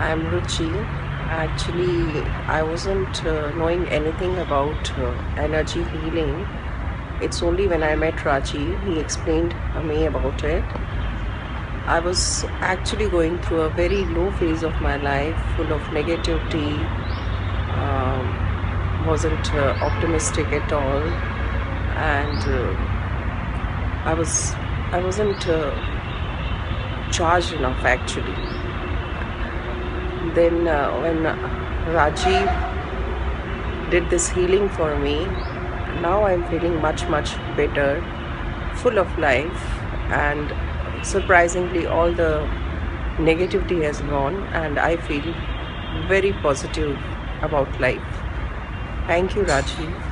I'm Ruchi. Actually, I wasn't knowing anything about energy healing. It's only when I met Raji, he explained me about it. I was actually going through a very low phase of my life, full of negativity, wasn't optimistic at all, and I wasn't charged enough actually. Then when Raji did this healing for me, now I'm feeling much better, full of life, and surprisingly all the negativity has gone and I feel very positive about life. Thank you, Raji.